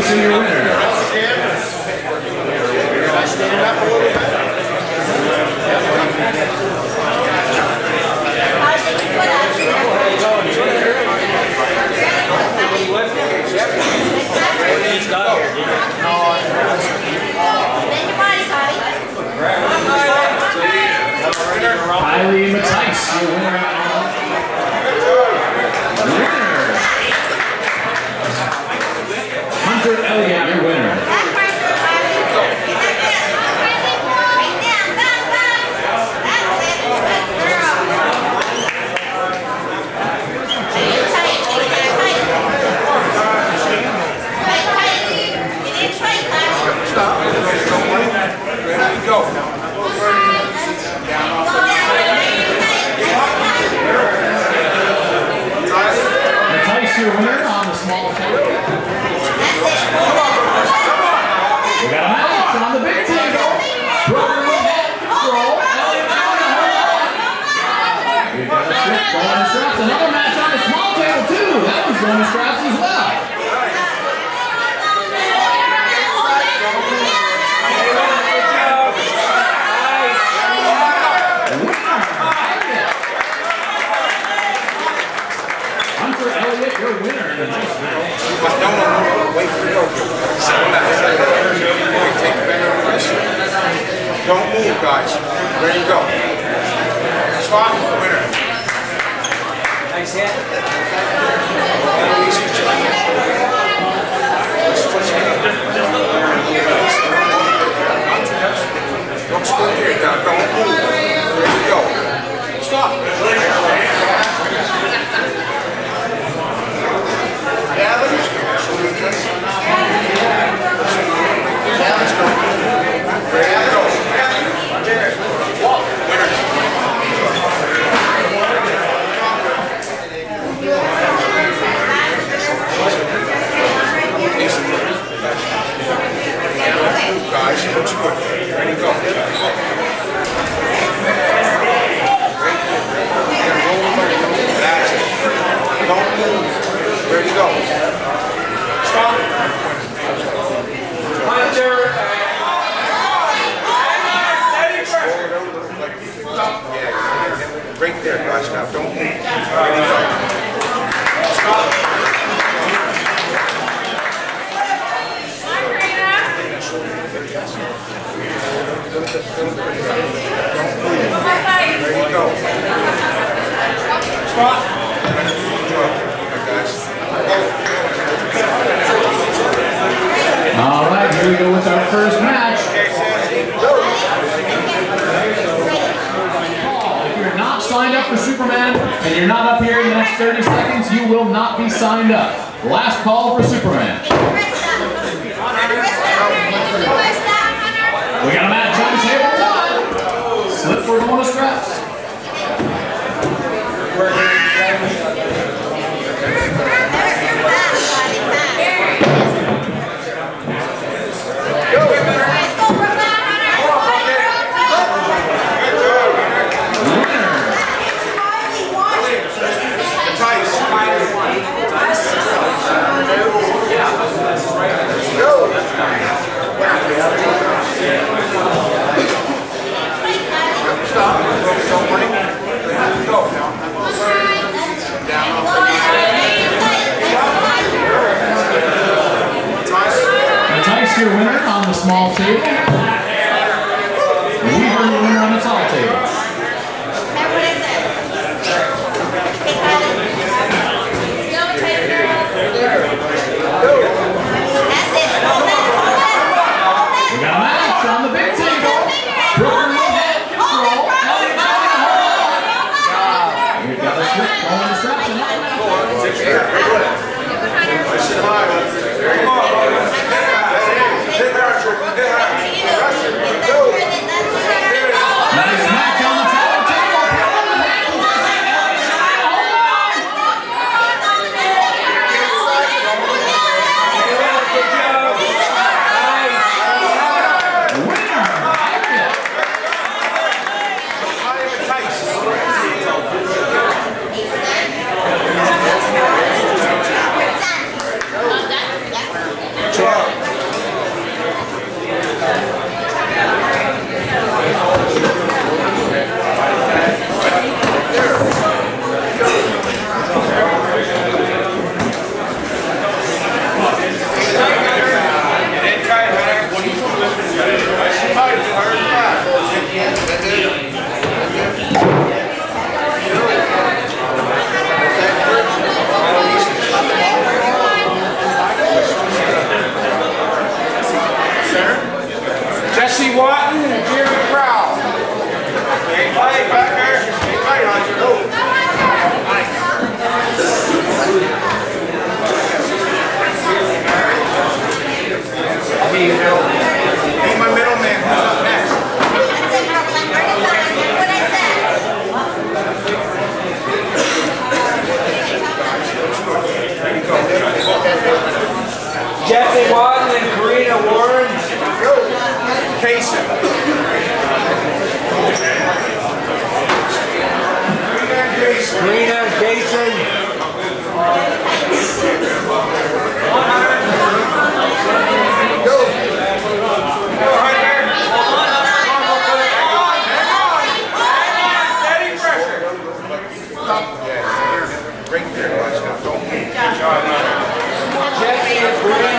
Tice are your winner. Stand up a little bit. Kylie Tice, your winner. Hunter Elliott, your winner. Go. Tice, your winner on the small table. We got a match on the big table. Brother with head control. Elliott trying to hold on. We got a slip going to straps. Another match on the small table too. That was going to straps as well. Hunter Elliott, your winner in the nice match. Wait for the go. Take better pressure. Don't move, guys. Ready to go. Spot, winner. Nice hit. Don't split here, don't move. Ready to go. Stop. Guys, looks good. Ready to go. That's it. Don't move. Ready to go. Stop. Hunter. Yeah. Right there, guys. Now don't move. Ready to go. Stop. There you go. Stop. All right, here we go with our first match. If you're not signed up for Superman and you're not up here in the next 30 seconds, you will not be signed up. Last call for Superman. We got a match on table one. Slip for going to straps. Tice, your winner on the small table. Weaver, your winner on the tall table. We got a match on the big table. Brooklyn with head control. Elliott trying to hold on. We've got a slip going to straps. Nice match on the tall table. Winner. me, you know. Be my middleman. Who's up next? Jesse Watson and Karina Warren. Kaysen. Karina and Kaysen. Go. Go right there. Steady pressure. Yeah, right there. Good job. Jesse and Karina.